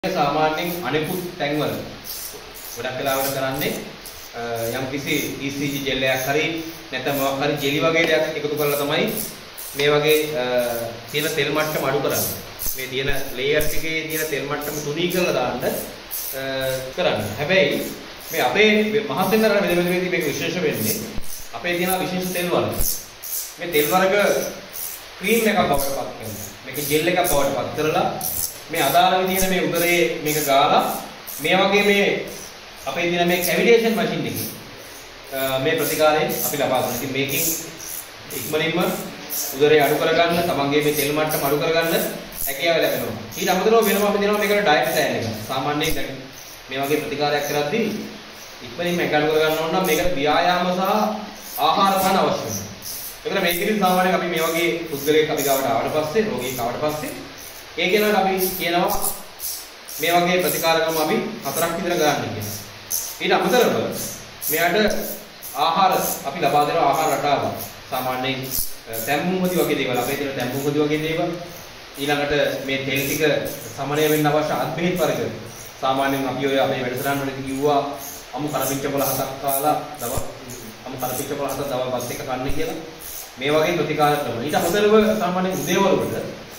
සාමාන්‍යයෙන් අනිකුත් තැන්වල ගොඩක් වෙලාවට කරන්නේ යම් කිසි ECG ජෙල් එකක් හරි නැත්නම් මොකක් හරි ජෙලි වගේ දෙයක් එකතු කරලා තමයි මේ වගේ තියෙන තෙල් මට්ටම අඩු කරන්නේ. මේ තියෙන ලේයර්ස් එකේ තියෙන තෙල් මට්ටම තුනී කරලා දාන්න කරන්නේ. හැබැයි මේ අපේ මහසෙන්නර මෙලෙමේදී මේක විශේෂ වෙන්නේ අපේ තියෙන විශේෂ තෙල් වර්ග. මේ තෙල් වර්ග ක්‍රීම් එකක් බවට පත් කරනවා. මේක ජෙල් එකක් බවට පත් කරලා මේ අදාළ විදිහට මේ උදරයේ මේක ගාලා මේ වගේ මේ අපේ දින මේ කැවිටේෂන් මැෂින් එකේ මේ ප්‍රතිකාරයෙන් අපි ලබා ගන්න. ඉතින් මේකෙන් ඉක්මනින්ම උදරය අඩු කරගන්න, තමන්ගේ මේ තෙල් මට්ටම අඩු කරගන්න හැකියාව ලැබෙනවා. ඊට අමතරව වෙනම අපි දෙනවා මේකට ඩයට් ප්ලෑන් එක. සාමාන්‍යයෙන් දැන් මේ වගේ ප්‍රතිකාරයක් කරද්දී ඉක්මනින්ම ඒක අඩු කරගන්න ඕන නම් මේකට ව්‍යායාම සහ ආහාර පාන අවශ්‍ය වෙනවා. ඒකල මේකෙදි සාමාන්‍යයෙන් අපි මේ වගේ පුද්ගලයෙක් අපි ගාවට ආවට පස්සේ, රෝගියෙක් ආවට පස්සේ ඒ කෙනාට අපි කියනවා මේ වගේ ප්‍රතිකාර ක්‍රම අපි 4ක් විතර ගන්න කියලා. ඊට අමතරව මෙයාට ආහාර අපි ලබා දෙන ආහාර රටාව සාමාන්‍යයෙන් තැම්බුම්පති වගේ දේවල් අපේ තියෙන තැම්බුම්පති වගේ දේවල් ඊළඟට මේ තෙල් ටික සමනය වෙන්න අවශ්‍ය අත්බෙහෙත් වර්ග සාමාන්‍යයෙන් අපි ඔය අපේ වැඩසටහන් වලදී කිව්වා අමු කරපිංච පොළ 7ක් කාලා අමු කරපිංච පොළ 7ක් දවල් බත් එක කන්න කියලා මේ වගේ ප්‍රතිකාර ක්‍රම. ඊට අමතරව සාමාන්‍යයෙන් උදේවරුවට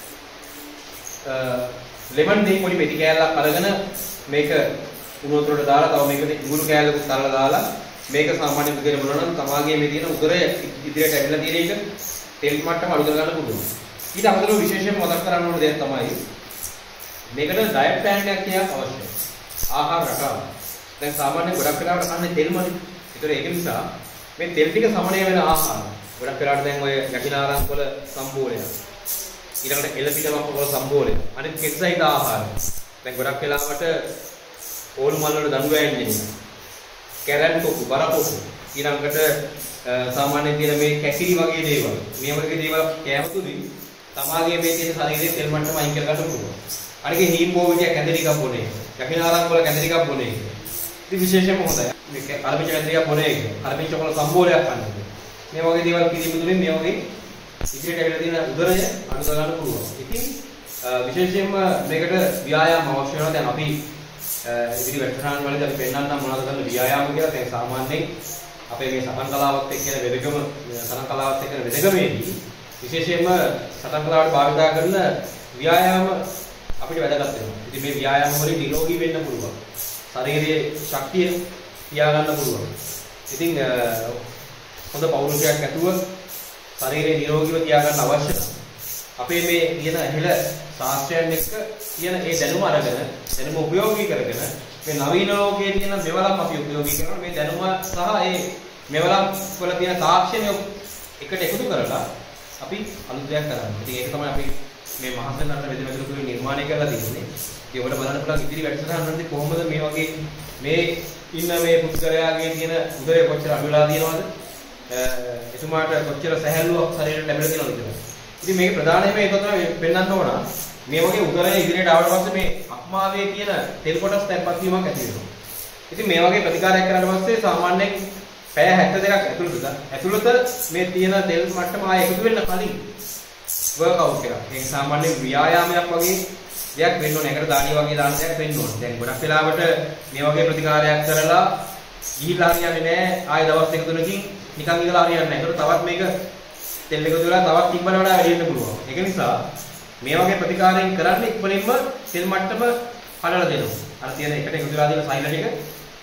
ලෙමන් දී පොඩි මෙටි කෑල්ලක් අරගෙන මේක උණු වතුරට දාලා තව මේකට ඉඟුරු කෑල්ලකුත් අරලා දාලා මේක සාමාන්‍යයෙන් උදේට බලනවා නම් තමාගේ මේ තියෙන උදරය ඉදිරියට ඇවිල්ලා තියෙන එක තෙල් මට්ටම අඩු කර ගන්න පුළුවන්. ඊට අමතරව විශේෂයෙන්ම මතක් කරගන්න ඕන දෙයක් තමයි මේකට ඩයට් ප්ලෑන් එකක් තියක් අවශ්‍යයි. ආහාර රටාව. දැන් සාමාන්‍යයෙන් ගොඩක් වෙලාවට කන්නේ තෙල්මනේ. ඒතර ඒක නිසා මේ තෙල් ටික සමනය වෙන ආහාර ගොඩක් වෙලාවට දැන් ඔය යටිනාරම් වල සම්බෝලයක් ඊළඟට එළපිටමක් වල සම්බෝලය. අනිත් කෙට්සයිද ආහාර. දැන් ගොඩක් වෙලාවට ඕල් මල් වල දඬු වැයෙන්නේ. කැරට් කොකු, බරකොකු. ඊළඟට සාමාන්‍යයෙන් තියෙන මේ කැකිරි වගේ දේවල්. මේ වගේ දේවල් කෑම තුලින් තමාගේ මේ තියෙන ශරීරයේ තෙල් මට්ටම අයින් කර ගන්න පුළුවන්. අනිකේ හීම්බෝ විදිය කැඳ ටිකක් බොනේ. යකිනාරම් වල කැඳ ටිකක් බොනේ. ඉතින් විශේෂයෙන්ම හොඳයි. මේ අරපිච්ච කැඳ ටිකක් බොනේ. අරපිච්ච වල සම්බෝලයක් ගන්න. මේ වගේ දේවල් කිරීම තුලින් මේ වගේ ඉදිරියට ඇවිල්ලා තියෙන උදරය අඩු කරගන්න පුළුවන්. ඉතින් විශේෂයෙන්ම මේකට ව්‍යායාම අවශ්‍ය වෙනවා. දැන් අපි ඉදිරි වැඩසටහන් වලදී අපි පෙන්නන්නම් මොනවද කරන ව්‍යායාම කියලා. දැන් සාමාන්‍යයෙන් අපේ මේ සටන් කලාවත් එක්ක යන වෙදකම සටන් කලාවත් එක්ක යන වෙදකමේදී විශේෂයෙන්ම සටන් කලාවට භාවිතා කරන ව්‍යායාම අපිට වැදගත් වෙනවා. ඉතින් මේ ව්‍යායාම වලින් නිරෝගී වෙන්න පුළුවන්. ශරීරයේ ශක්තිය තියාගන්න පුළුවන්. ඉතින් හොඳ පෞරුෂයක් ඇතුව ශරීරය නිරෝගීව තියාගන්න අවශ්‍ය නම් අපේ මේ තියෙන ඇහෙල ශාස්ත්‍රයන් එක්ක තියෙන ඒ දැනුම අරගෙන දැනුම උපයෝගී කරගෙන මේ නවීන ලෝකයේ තියෙන මෙවලම් අපි උපයෝගී කරනවා. මේ දැනුම සහ ඒ මෙවලම් වල තියෙන තාක්ෂණය එකට එකතු කරලා අපි අලුත් දෙයක් කරනවා. ඉතින් ඒක තමයි අපි මේ මහසෙන්නට වෙදමෙතුළු නිර්මාණය කරලා තියෙන්නේ. ඉතින් ඔයාලට බලන්න පුළුවන් ඉදිරි වැඩසටහන් වලදී කොහොමද මේ වගේ මේ ඉන්න මේ පුද්ගලයාගේ තියෙන උදරය කොච්චර අඩු වෙලා තියෙනවද? එතුමාට කොච්චර සැහැල්ලුවක් ශරීරයට ලැබිලා තියෙනවද කියලා. ඉතින් මේකේ ප්‍රධානම එක තමයි පෙන්වන්න ඕන. මේ වගේ උදරය ඉදිරියට ආවට පස්සේ මේ අක්මාවේ තියෙන තෙල් කොටස් තැන්පත් වීමක් ඇති වෙනවා. ඉතින් මේ වගේ ප්‍රතිකාරයක් කරාට පස්සේ සාමාන්‍යයෙන් පැය 72ක් ඇතුළත මේ තියෙන තෙල් මට්ටම ආයෙ එකතු වෙන්න කලින් වර්ක් අවුට් කරනවා. ඒක සාමාන්‍යයෙන් ව්‍යායාමයක් වගේ දෙයක් වෙන්න ඕනේ. ඒකට දාඩිය වගේ දාන දෙයක් වෙන්න ඕනේ. දැන් ගොඩක් වෙලාවට මේ වගේ ප්‍රතිකාරයක් කරලා ගිහිල්ලා හරියන්නේ නැහැ. ආයෙ දවස් දෙක තුනකින් නිකන් ඉඳලා හරියන්නේ නැහැ. ඒකට තවත් මේක තෙල් එකතු වෙලා තවත් ඉක්මනට වඩා වැඩි වෙන්න පුළුවන්. ඒක නිසා මේ වගේ ප්‍රතිකාරයෙන් කරන්නේ ඉක්මනින්ම තෙල් මට්ටම හදලා දෙනවා. අර තියෙන එකට එකතු වෙලා තියෙන සයිලන්ට් එක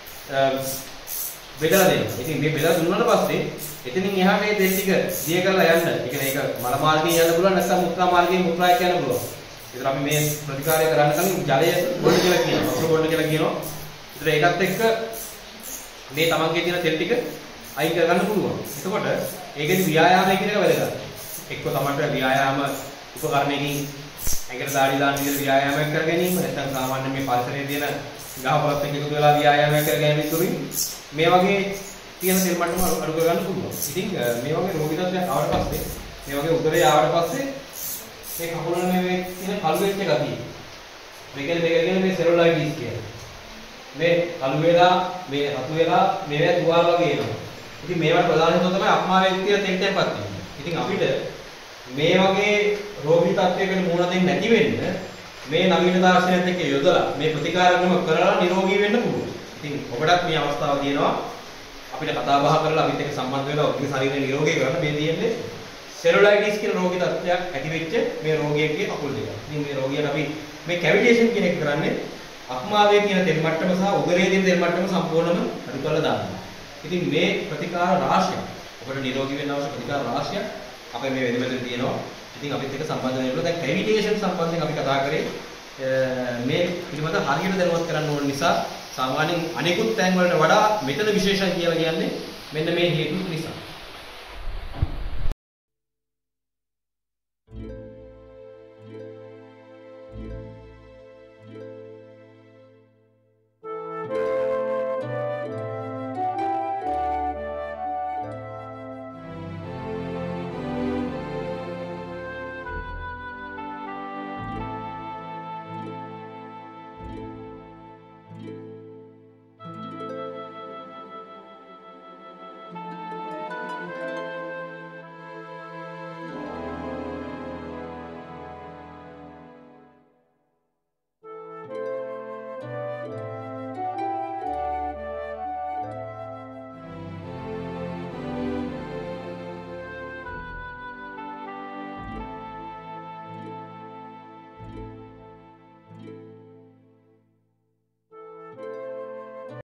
බෙදලා දෙනවා. ඉතින් මේ බෙදලා දුන්නාට පස්සේ එතනින් එහාට මේ තෙල් ටික දිය කරලා යන්න. ඒ කියන්නේ ඒක මල මාර්ගයෙන් යන්න පුළුවන් නැත්නම් මුත්‍රා මාර්ගයෙන් මුත්‍රායක් යන්න පුළුවන්. ඒතර අපි මේ ප්‍රතිකාරය කරන්න කලින් ජලය බොන්න කියලා කියනවා. වතුර බොන්න කියලා කියනවා. ඒතර ඒකත් එක්ක මේ තමන්ගේ තියෙන තෙල් ටික අයින් කරගන්න පුළුවන්. එතකොට ඒකෙදි ව්‍යායාමය කියන එක වැදගත්. එක්ක තමන්ට ව්‍යායාම උපකරණයකින් ඇඟට දාඩි දාන විදිහට ව්‍යායාමයක් කර ගැනීම නැත්නම් සාමාන්‍ය මේ පරිසරයේ තියෙන ගහකොළත් එක්ක එකතු වෙලා ව්‍යායාමයක් කර ගැනීම තුලින් මේ වගේ තියෙන තෙල් මට්ටම අඩු කරගන්න පුළුවන්. ඉතින් මේ වගේ රෝගී තත්ත්වයක් ආවට පස්සේ මේ වගේ උදරය ආවට පස්සේ මේ කකුලේ මේ තියෙන කළු වෙච්ච ගතිය. මේක කියන්නේ මේ සෙලුලයිටිස් කියන්නේ. මේ කළු වෙලා මේ රතු වෙලා මේවා තුවාල වගේ එනවා. ඉතින් මේවට ප්‍රධාන හේතුව තමයි අක්මාවේ තියෙන තෙල් තැන්පත් වීම. ඉතින් අපිට මේ වගේ රෝගී තත්ත්වයකට මුහුණ දෙන්නේ නැති වෙන්න මේ නවීන තාක්ෂණයත් එක්ක යොදලා මේ ප්‍රතිකාර ක්‍රම කරලා නිරෝගී වෙන්න පුළුවන්. ඉතින් ඔබටත් මේ අවස්ථාව තියෙනවා අපිට කතා බහ කරලා අපිත් එක්ක සම්බන්ධ වෙලා ඔබගේ ශරීරය නිරෝගී කරන්න. මේ තියෙන්නේ සෙලුලයිටිස් කියන රෝගී තත්ත්වයක් ඇති වෙච්ච මේ රෝගියෙක්ගේ කකුල් දෙක. ඉතින් මේ රෝගියාට අපි මේ කැවිටේෂන් කියන එක කරන්නේ අක්මාවේ තියෙන තෙල් මට්ටම සහ උදරයේ තියෙන තෙල් මට්ටම සම්පූර්ණයෙන්ම අඩු කරලා දානවා. ඉතින් මේ ප්‍රතිකාර රාශියක් ඔබට නිරෝගී වෙන්න අවශ්‍ය ප්‍රතිකාර රාශියක් අපේ මේ වෙනමෙතන තියෙනවා. ඉතින් අපිත් එක්ක සම්බන්ධ වෙනකොට දැන් කැවිටේෂන් සම්බන්ධයෙන් අපි කතා කරේ මේ පිළිබඳ හරියට දැනුවත් කරන්න ඕන නිසා සාමාන්‍යයෙන් අනෙකුත් තැන් වලට වඩා මෙතන විශේෂයි කියලා කියන්නේ මෙන්න මේ හේතු නිසා.